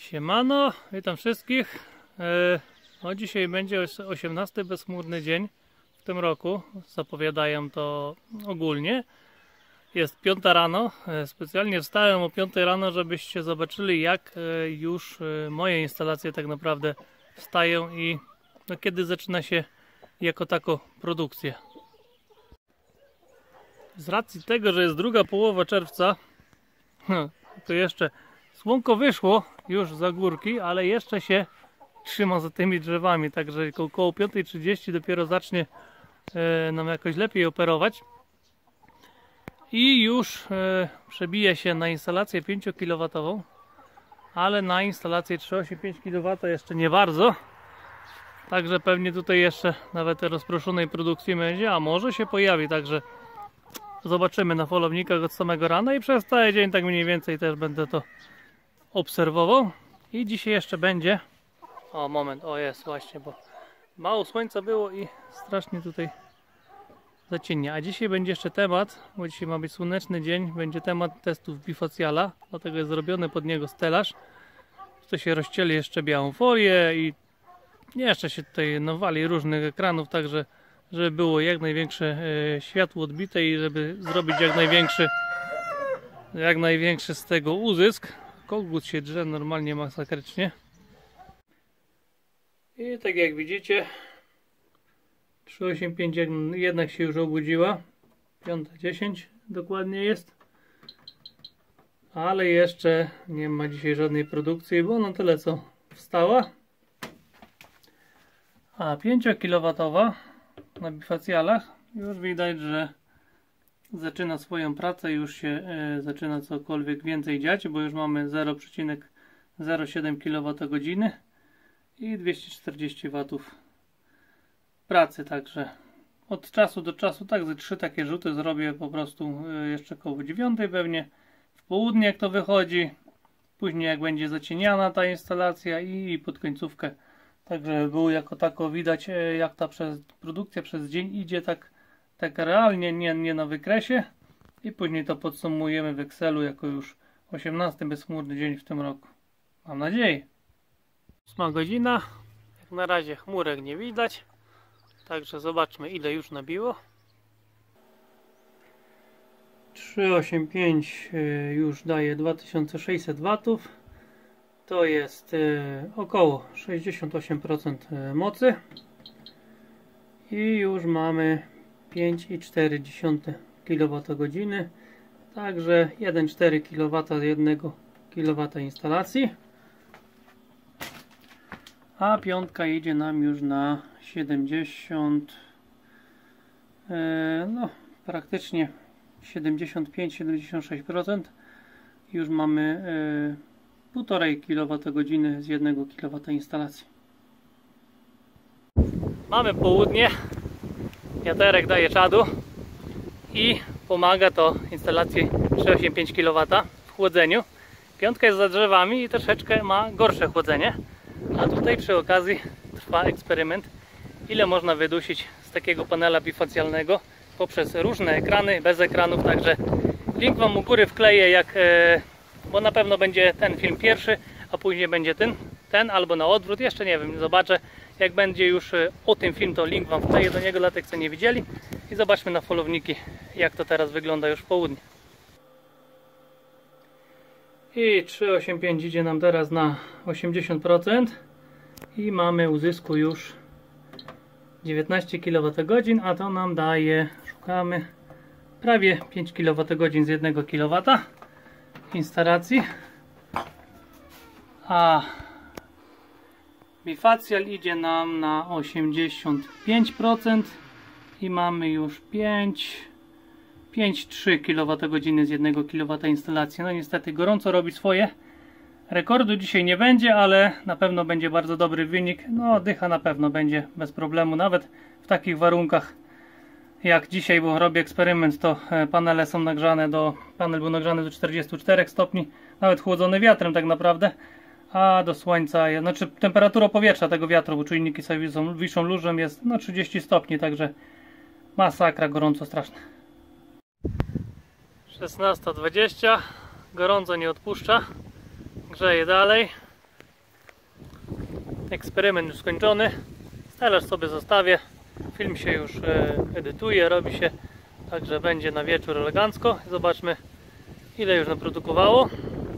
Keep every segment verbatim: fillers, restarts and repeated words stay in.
Siemano, witam wszystkich. E, no dzisiaj będzie osiemnasty bezchmurny dzień w tym roku. Zapowiadają to ogólnie. Jest piąta rano. E, specjalnie wstałem o piątej rano, żebyście zobaczyli, jak e, już e, moje instalacje tak naprawdę wstają i no, kiedy zaczyna się jako tako produkcja. Z racji tego, że jest druga połowa czerwca, no, to jeszcze słonko wyszło już za górki, ale jeszcze się trzyma za tymi drzewami, także około piątej trzydzieści dopiero zacznie e, nam jakoś lepiej operować i już e, przebije się na instalację pięciokilowatową, ale na instalację trzy przecinek osiem pięć kilowata jeszcze nie bardzo, także pewnie tutaj jeszcze nawet rozproszonej produkcji będzie, a może się pojawi, także zobaczymy na falownikach od samego rana i przez cały dzień tak mniej więcej też będę to obserwował. I dzisiaj jeszcze będzie, o moment, o jest właśnie, bo mało słońca było i strasznie tutaj zaciemnia. A dzisiaj będzie jeszcze temat, bo dzisiaj ma być słoneczny dzień, będzie temat testów bifacjala, dlatego jest zrobiony pod niego stelaż. To się rozcieli jeszcze białą folię i jeszcze się tutaj nawali różnych ekranów, także żeby było jak największe e, światło odbite i żeby zrobić jak największy jak największy z tego uzysk. Kogut się drze normalnie masakrycznie. I tak jak widzicie, trzy osiem pięć jednak się już obudziła. piąta dziesięć dokładnie jest. Ale jeszcze nie ma dzisiaj żadnej produkcji, bo na tyle co wstała. A pięciokilowatowa na bifacjalach już widać, że zaczyna swoją pracę, już się e, zaczyna cokolwiek więcej dziać, bo już mamy zero przecinek zero siedem kilowatogodzin i dwieście czterdzieści watów pracy, także od czasu do czasu tak ze trzy takie rzuty zrobię po prostu e, jeszcze koło dziewiątej pewnie, w południe jak to wychodzi, później jak będzie zacieniana ta instalacja i pod końcówkę, tak żeby było jako tako widać e, jak ta przez, produkcja przez dzień idzie tak tak realnie, nie, nie na wykresie i później to podsumujemy w Excelu jako już osiemnasty bezchmurny dzień w tym roku. Mam nadzieję. ósma godzina, jak na razie chmurek nie widać, także zobaczmy ile już nabiło. trzy osiem pięć już daje dwa tysiące sześćset watów, to jest około sześćdziesiąt osiem procent mocy i już mamy pięć przecinek cztery kilowatogodziny, także jeden przecinek cztery kilowata z jednego kilowata instalacji, a piątka idzie nam już na siedemdziesiąt, e, no praktycznie siedemdziesiąt pięć do siedemdziesięciu sześciu procent. Już mamy półtorej kilowatogodziny z jednego kilowata instalacji. Mamy południe. Wiaterek daje czadu i pomaga to instalacji trzy osiem pięć kilowata w chłodzeniu. Piątka jest za drzewami i troszeczkę ma gorsze chłodzenie. A tutaj przy okazji trwa eksperyment, ile można wydusić z takiego panela bifacjalnego poprzez różne ekrany, bez ekranów. Także link wam u góry wkleję, jak, bo na pewno będzie ten film pierwszy, a później będzie ten, ten albo na odwrót. Jeszcze nie wiem, zobaczę. Jak będzie już o tym film, to link wam wkleję do niego dla tych, co nie widzieli. I zobaczmy na falowniki, jak to teraz wygląda już w południe. I trzy osiem pięć idzie nam teraz na osiemdziesiąt procent. I mamy uzysku już dziewiętnaście kilowatogodzin, a to nam daje, szukamy, prawie pięć kilowatogodzin z jednego kilowata instalacji. A bifacjal idzie nam na osiemdziesiąt pięć procent i mamy już pięć przecinek trzy kilowatogodziny z jednego kilowata instalacji. No niestety gorąco robi swoje. Rekordu dzisiaj nie będzie, ale na pewno będzie bardzo dobry wynik. No dycha na pewno będzie bez problemu, nawet w takich warunkach jak dzisiaj, bo robię eksperyment, to panele są nagrzane do, panel był nagrzany do czterdziestu czterech stopni, nawet chłodzony wiatrem tak naprawdę. A do słońca, znaczy temperatura powietrza tego wiatru, bo czujniki sobie wiszą, wiszą luzem, jest no trzydzieści stopni, także masakra, gorąco straszne. szesnasta dwadzieścia, gorąco nie odpuszcza, grzeje dalej. Eksperyment już skończony. Stelaż sobie zostawię. Film się już edytuje, robi się. Także będzie na wieczór elegancko. Zobaczmy, ile już naprodukowało.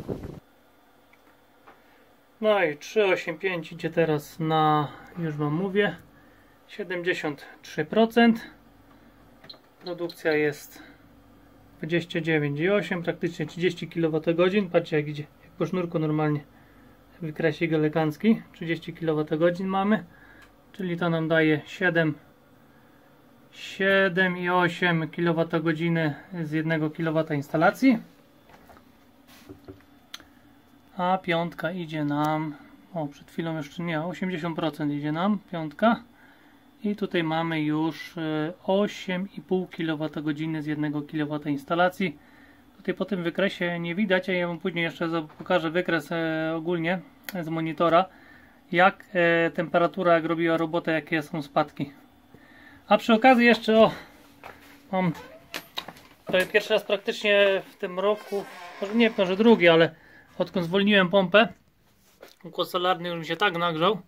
No i trzysta osiemdziesiąt pięć idzie teraz na, już wam mówię, siedemdziesiąt trzy procent. Produkcja jest dwadzieścia dziewięć i osiem, praktycznie trzydzieści kilowatogodzin. Patrzcie, jak idzie, jak po sznurku normalnie. Wykresik elegancki, trzydzieści kilowatogodzin mamy, czyli to nam daje siedem, siedem i osiem kilowatogodzin z jednego kilowata instalacji. A piątka idzie nam, o przed chwilą jeszcze nie, osiemdziesiąt procent idzie nam piątka. I tutaj mamy już osiem i pół kilowatogodzin z jednego kilowata instalacji. Tutaj po tym wykresie nie widać, a ja wam później jeszcze pokażę wykres ogólnie z monitora, jak temperatura, jak robiła robotę, jakie są spadki. A przy okazji jeszcze o, mam pierwszy raz praktycznie w tym roku, może nie wiem, że drugi, ale odkąd zwolniłem pompę, układ solarny już mi się tak nagrzał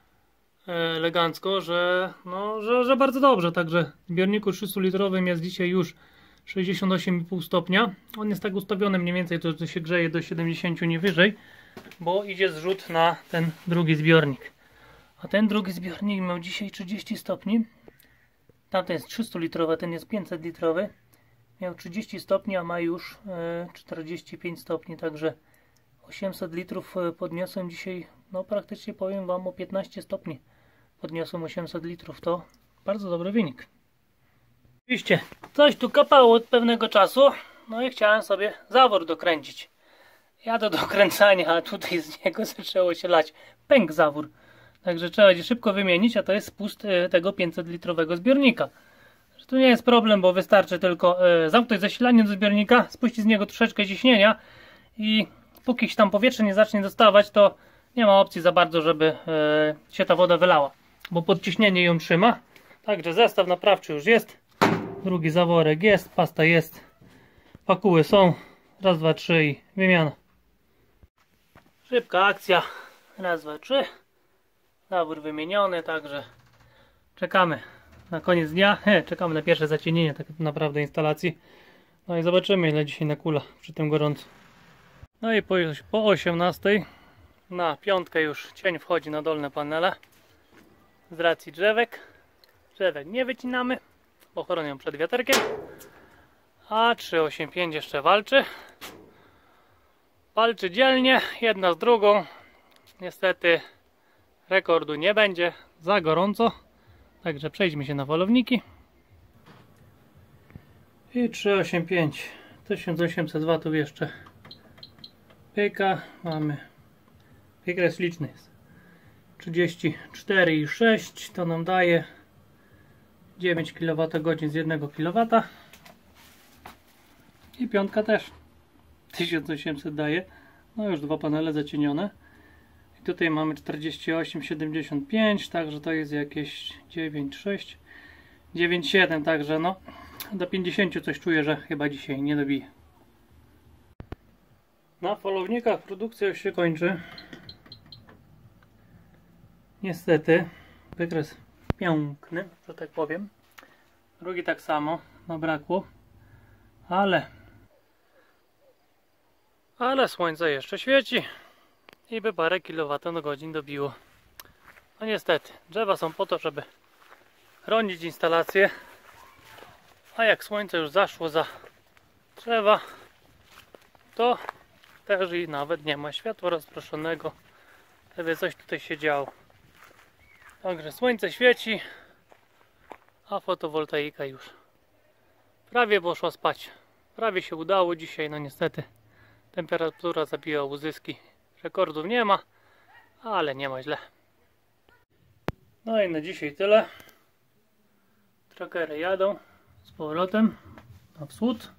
elegancko, że, no, że, że bardzo dobrze. Także w zbiorniku trzystulitrowym jest dzisiaj już sześćdziesiąt osiem i pół stopnia. On jest tak ustawiony mniej więcej, to, to się grzeje do siedemdziesięciu, nie wyżej, bo idzie zrzut na ten drugi zbiornik. A ten drugi zbiornik miał dzisiaj trzydzieści stopni. Tamten jest trzystulitrowy, ten jest pięćset litrowy. Miał trzydzieści stopni, a ma już czterdzieści pięć stopni, także osiemset litrów podniosłem dzisiaj, no praktycznie powiem wam o piętnaście stopni. Podniosłem osiemset litrów, to bardzo dobry wynik. Oczywiście coś tu kapało od pewnego czasu, no i chciałem sobie zawór dokręcić. Ja do dokręcania, a tutaj z niego zaczęło się lać. Pęk zawór. Także trzeba będzie szybko wymienić, a to jest spust tego pięćset litrowego zbiornika. To nie jest problem, bo wystarczy tylko e, zamknąć zasilanie do zbiornika, spuścić z niego troszeczkę ciśnienia i póki się tam powietrze nie zacznie dostawać, to nie ma opcji za bardzo, żeby e, się ta woda wylała, bo podciśnienie ją trzyma. Także zestaw naprawczy już jest, drugi zaworek jest, pasta jest, pakuły są, raz, dwa, trzy i wymiana. Szybka akcja, raz, dwa, trzy, zawór wymieniony, także czekamy na koniec dnia, He, czekamy na pierwsze zacienienie tak naprawdę instalacji. No i zobaczymy, ile dzisiaj nakula przy tym gorąco. No i po, po osiemnastej na piątkę już cień wchodzi na dolne panele. Z racji drzewek. Drzewek nie wycinamy, bo chronią przed wiaterkiem. A trzysta osiemdziesiąt pięć jeszcze walczy. Walczy dzielnie, jedna z drugą. Niestety rekordu nie będzie, za gorąco. Także przejdźmy się na falowniki. I trzysta osiemdziesiąt pięć, tysiąc osiemset watów jeszcze pyka. Mamy wykres liczny jest trzydzieści cztery i sześć, to nam daje dziewięć kilowatogodzin z jednego kilowata. I piątka też tysiąc osiemset daje. No już dwa panele zacienione. I tutaj mamy czterdzieści osiem siedemdziesiąt pięć, także to jest jakieś dziewięć sześć, dziewięć siedem, także no do pięćdziesięciu coś czuję, że chyba dzisiaj nie dobije. Na falownikach produkcja już się kończy. Niestety wykres piękny, że tak powiem. Drugi tak samo, nabrakło, ale ale słońce jeszcze świeci i by parę kilowatogodzin dobiło. No niestety, drzewa są po to, żeby chronić instalację, a jak słońce już zaszło za drzewa, to też i nawet nie ma światła rozproszonego, żeby coś tutaj się działo. Także słońce świeci, a fotowoltaika już prawie poszła spać. Prawie się udało dzisiaj, no niestety temperatura zabiła uzyski. Rekordów nie ma, ale nie ma źle. No i na dzisiaj tyle. Trackery jadą z powrotem na wschód.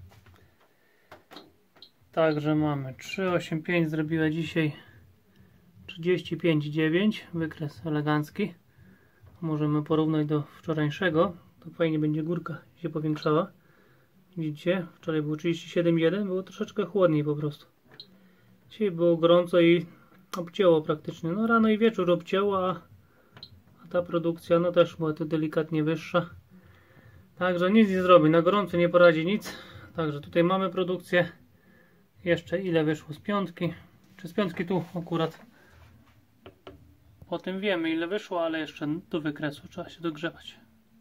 Także mamy trzysta osiemdziesiąt pięć, zrobiła dzisiaj trzydzieści pięć dziewięć, wykres elegancki. Możemy porównać do wczorajszego, to fajnie będzie górka się powiększała. Widzicie, wczoraj było trzydzieści siedem jeden, było troszeczkę chłodniej po prostu. Dzisiaj było gorąco i obcięło praktycznie. No rano i wieczór obcięło, a, a ta produkcja no też była tu delikatnie wyższa. Także nic nie zrobi, na gorąco nie poradzi nic. Także tutaj mamy produkcję. Jeszcze ile wyszło z piątki. Czy z piątki tu akurat po tym wiemy ile wyszło, ale jeszcze do wykresu trzeba się dogrzewać.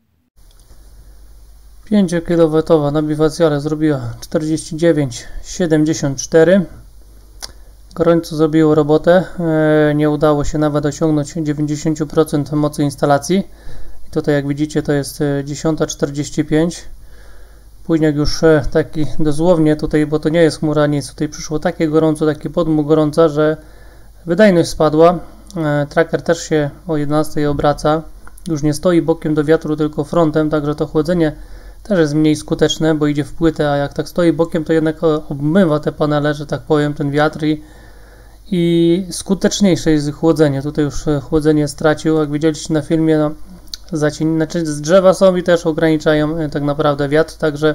pięciokilowatowa na biwacjale zrobiła czterdzieści dziewięć siedemdziesiąt cztery. Gorąco zrobiło robotę. Nie udało się nawet osiągnąć dziewięćdziesiąt procent mocy instalacji. I tutaj jak widzicie to jest dziesiąta czterdzieści pięć. Później jak już taki dosłownie tutaj, bo to nie jest chmura nic, tutaj przyszło takie gorąco, taki podmuch gorąca, że wydajność spadła. Tracker też się o jedenastej obraca. Już nie stoi bokiem do wiatru, tylko frontem, także to chłodzenie też jest mniej skuteczne, bo idzie w płytę, a jak tak stoi bokiem, to jednak obmywa te panele, że tak powiem, ten wiatr i, i skuteczniejsze jest chłodzenie. Tutaj już chłodzenie stracił, jak widzieliście na filmie, no, zacień, znaczy z drzewa są i też ograniczają tak naprawdę wiatr, także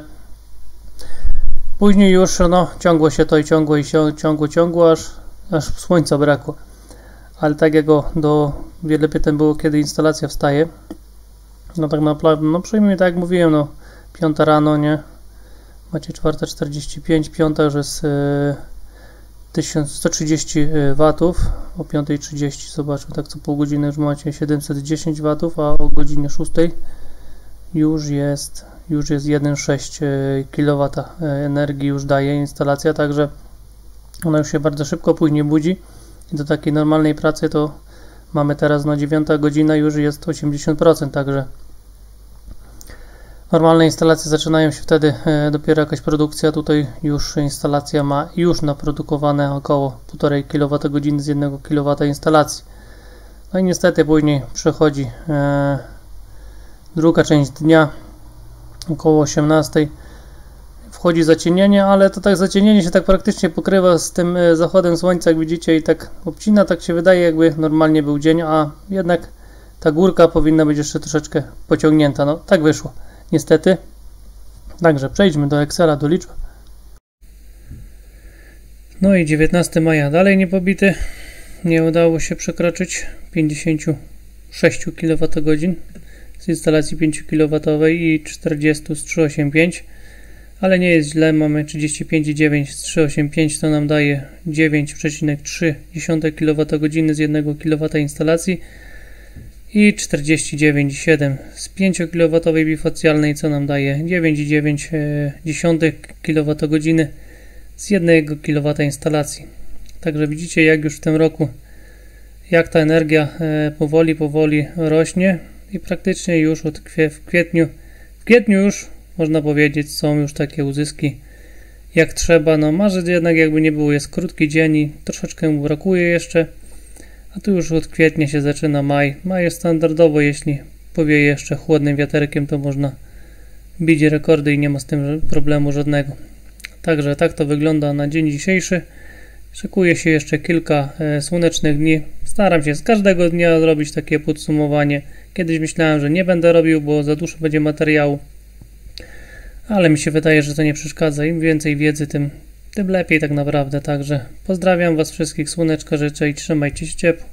później już no, ciągło się to i ciągło i się, ciągło, ciągło, aż, aż słońca brakło. Ale tak jak do wiele pytań było, kiedy instalacja wstaje. No tak naprawdę, no przynajmniej tak jak mówiłem, no piąta rano, nie? Macie czwarta czterdzieści pięć, piąta już jest e, tysiąc sto trzydzieści watów, o piąta trzydzieści zobaczmy, tak co pół godziny już macie siedemset dziesięć watów, a o godzinie szóstej już jest już jest jeden przecinek sześć kilowata energii już daje instalacja, także ona już się bardzo szybko później budzi i do takiej normalnej pracy to mamy teraz na dziewiąta godzina, już jest osiemdziesiąt procent, także normalne instalacje zaczynają się wtedy, e, dopiero jakaś produkcja, tutaj już instalacja ma już naprodukowane około półtorej kilowatogodziny z jednego kilowata instalacji. No i niestety później przychodzi e, druga część dnia, około osiemnastej. Wchodzi zacienienie, ale to tak zacienienie się tak praktycznie pokrywa z tym e, zachodem słońca, jak widzicie, i tak obcina, tak się wydaje, jakby normalnie był dzień, a jednak ta górka powinna być jeszcze troszeczkę pociągnięta. No tak wyszło. Niestety. Także przejdźmy do Excela, do liczb. No i dziewiętnastego maja dalej nie pobity. Nie udało się przekroczyć pięćdziesiąt sześć kilowatogodzin z instalacji pięciokilowatowej i czterdzieści z trzysta osiemdziesiąt pięć. Ale nie jest źle, mamy trzydzieści pięć przecinek dziewięć z trzysta osiemdziesiąt pięć, to nam daje dziewięć przecinek trzy kilowatogodziny z jednego kilowata instalacji i czterdzieści dziewięć przecinek siedem z pięciokilowatowej bifacjalnej, co nam daje dziewięć przecinek dziewięć kilowatogodziny z jednego kilowata instalacji. Także widzicie, jak już w tym roku, jak ta energia powoli, powoli rośnie i praktycznie już od kwie, w kwietniu, w kwietniu już można powiedzieć, są już takie uzyski jak trzeba. No marzec jednak jakby nie było, jest krótki dzień i troszeczkę mu brakuje jeszcze. A tu już od kwietnia się zaczyna maj. Maj jest standardowo, jeśli powieje jeszcze chłodnym wiaterkiem, to można bić rekordy i nie ma z tym problemu żadnego. Także tak to wygląda na dzień dzisiejszy. Szykuje się jeszcze kilka e, słonecznych dni. Staram się z każdego dnia zrobić takie podsumowanie. Kiedyś myślałem, że nie będę robił, bo za dużo będzie materiału. Ale mi się wydaje, że to nie przeszkadza. Im więcej wiedzy, tym, tym lepiej tak naprawdę. Także pozdrawiam Was wszystkich, słoneczka życzę i trzymajcie się ciepło.